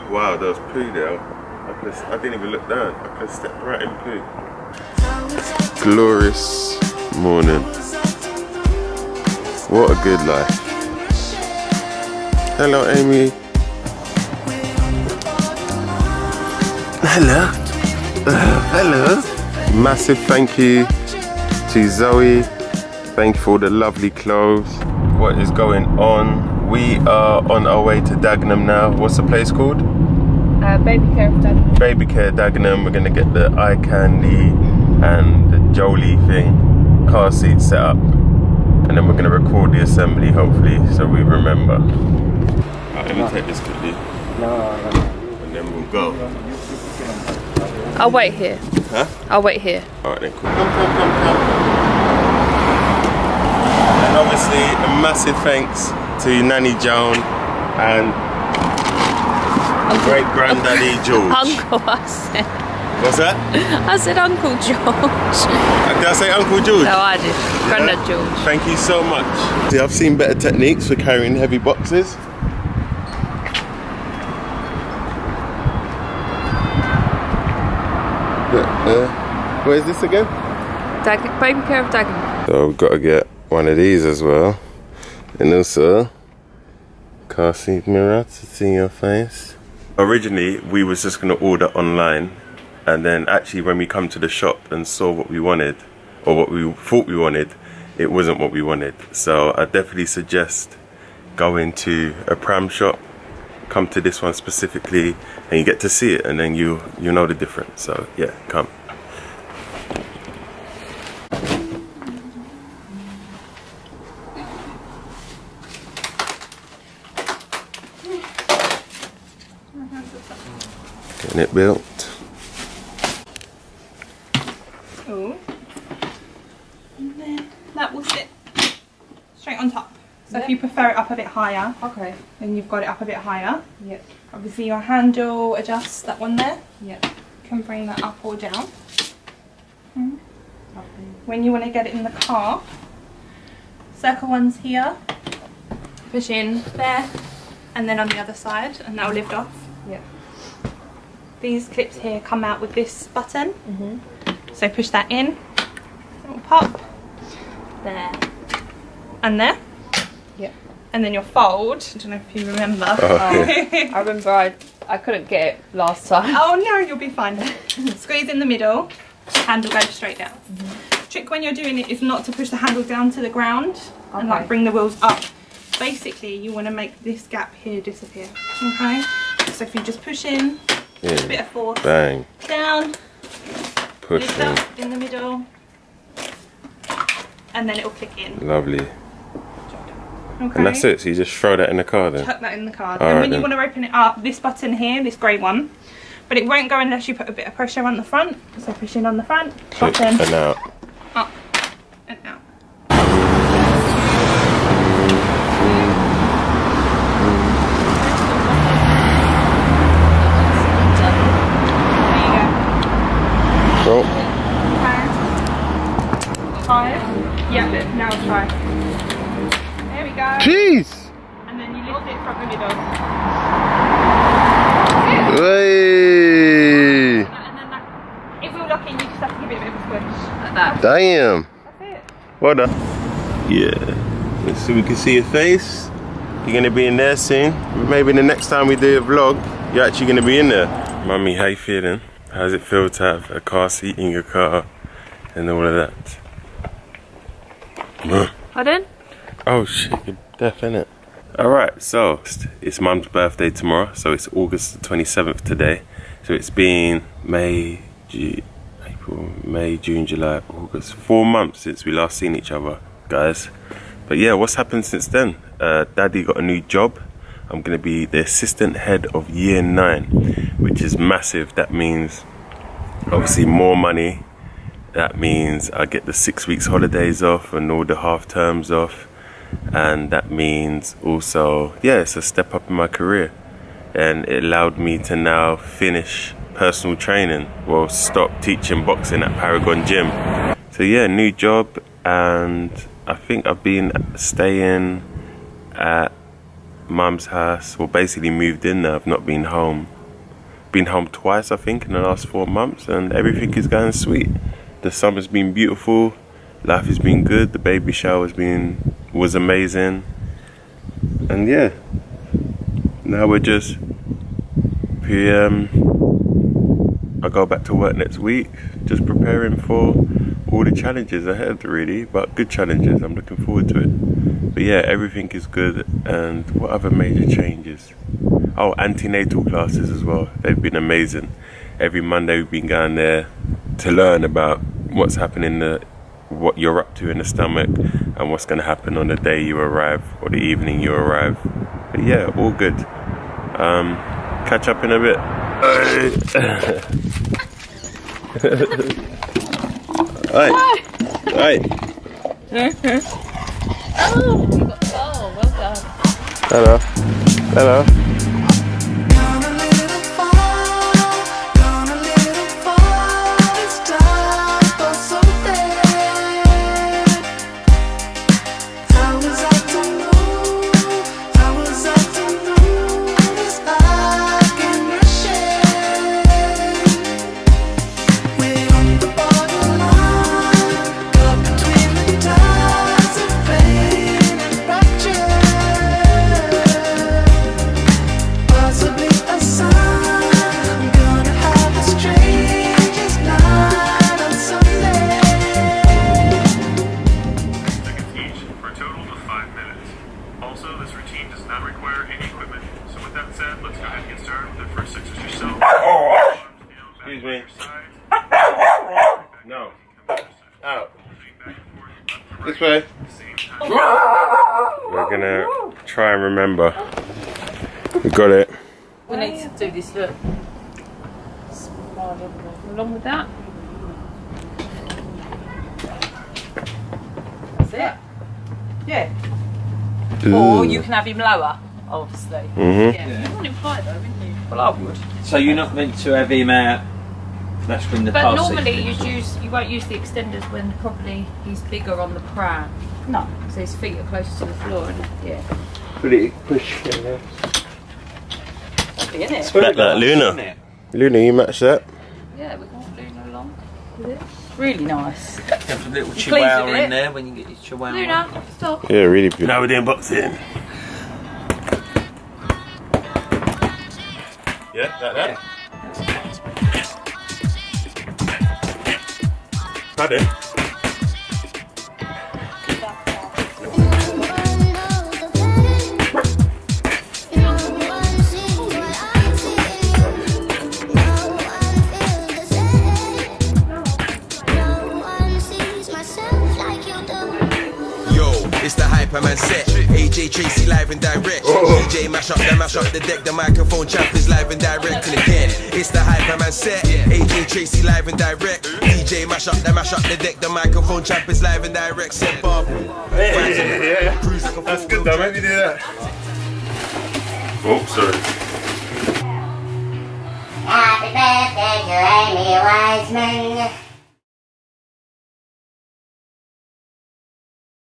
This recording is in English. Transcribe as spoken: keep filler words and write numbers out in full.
Wow, there was poo there. I, could have, I didn't even look down. I could have stepped right in poo. Glorious morning. What a good life. Hello, Amy. Hello. Uh, hello. Massive thank you to Zoe. Thank you for all the lovely clothes. What is going on? We are on our way to Dagenham now. What's the place called? Uh, Babycare of Dagenham. Babycare of Dagenham. We're gonna get the eye candy and the Jolie thing, car seat set up, and then we're gonna record the assembly hopefully so we remember. Alright, let me take this quickly. No, no. And then we'll go. I'll wait here. Huh? I'll wait here. Alright then, cool. Come, come, come, come. And obviously a massive thanks to Nanny Joan and great granddaddy George. Uncle, I said. What's that? I said Uncle George. Did I say Uncle George? No, I did. Grandad George. Thank you so much. See, I've seen better techniques for carrying heavy boxes. But, uh, where is this again? Dag Babycare of Dagenham. So we've got to get one of these as well. And also, car seat mirror to see your face. Originally, we was just going to order online. And then actually when we come to the shop and saw what we wanted, or what we thought we wanted, it wasn't what we wanted. So I definitely suggest going to a Pram shop, come to this one specifically, and you get to see it, and then you you know the difference. So yeah, come. Getting it built. Ooh. And then that will sit straight on top. So yep. If you prefer it up a bit higher, okay, then you've got it up a bit higher. Yep. Obviously your handle adjusts that one there. Yep. You can bring that up or down. Mm. When you want to get it in the car, circle one's here, push in there, and then on the other side, and that will lift off. Yep. These clips here come out with this button. Mm-hmm. So push that in, it will pop, there, and there. Yep. And then you'll fold, I don't know if you remember. Oh, yeah. I remember I, I couldn't get it last time. Oh no, you'll be fine. Squeeze in the middle, handle goes straight down. Mm-hmm. Trick when you're doing it is not to push the handle down to the ground, okay, and like bring the wheels up. Basically you want to make this gap here disappear, okay? So if you just push in, yeah, a bit of force, bang, down, push lift in. up in the middle, and then it'll click in. Lovely. Okay. And that's it, so you just throw that in the car then? Tuck that in the car. All and right, when then. you want to open it up, this button here, this grey one, but it won't go unless you put a bit of pressure on the front. So push in on the front, button, and out. up, and out. Cool. Five. Yeah, now try. There we go. Jeez! And then you lift it from the middle. Hey! And then that, it will lock in, you just have to give it a bit of a squish. Like that. Damn! That's it. Well done. Yeah. Let's see, we can see your face. You're gonna be in there soon. Maybe the next time we do a vlog, you're actually gonna be in there. Mummy, how you feeling? How does it feel to have a car seat in your car and all of that? Pardon? Oh shit, you're deaf, innit? Alright, so it's Mum's birthday tomorrow, so it's August the twenty-seventh today. So it's been May, June, April, May, June, July, August. Four months since we last seen each other, guys. But yeah, what's happened since then? Uh, Daddy got a new job. I'm gonna be the assistant head of year nine, which is massive. That means obviously more money. That means I get the six weeks holidays off and all the half terms off. And that means also, yeah, it's a step up in my career. And it allowed me to now finish personal training. Well, stop teaching boxing at Paragon Gym. So yeah, new job, and I think I've been staying at Mum's house. Well, basically moved in there. I've not been home been home twice, I think, in the last four months, and everything is going sweet. The summer's been beautiful, life has been good, the baby shower's been was amazing, and yeah, now we're just we, um, I go back to work next week, just preparing for all the challenges ahead, really, but good challenges. I'm looking forward to it. But yeah, everything is good. And what other major changes? Oh, antenatal classes as well. They've been amazing. Every Monday we've been going there to learn about what's happening, the, what you're up to in the stomach, and what's going to happen on the day you arrive or the evening you arrive. But yeah, all good. Um, catch up in a bit. Right. Right. Oh, you got the ball. Well done. Hello. Hello. Excuse me. No. Out. This way. We're gonna try and remember. We got it. We need to do this look. Along with that. That's it. Yeah. Ooh. Or you can have him lower, obviously. Mm-hmm. Yeah. You want him high though, wouldn't you? Well, I would. So you're not meant to have him out. That's from the But car normally seat. you'd use, you won't use the extenders when probably he's bigger on the pram. No. So his feet are closer to the floor and yeah. Pretty push in there. That'd be in it. Like that, Luna. Luna, you match that? Yeah, we can Luna along with it. Really nice. Have a little You pleased chihuahua with in it? there when you get your chihuahua. Luna, stop. Yeah, really good. Now we're doing boxing. Yeah, like that? Pardon? It's the Hyperman set. A J Tracy live and direct. Oh. D J mash up, the mash up the deck. The microphone champ is live and direct. And again, it's the Hyperman set. A J Tracy live and direct. D J mash up, the mash up the deck. The microphone champ is live and direct. Set Bob. Hey, yeah, yeah. That's good though. Maybe do that. Oh, sorry. Happy birthday to Amy Wiseman.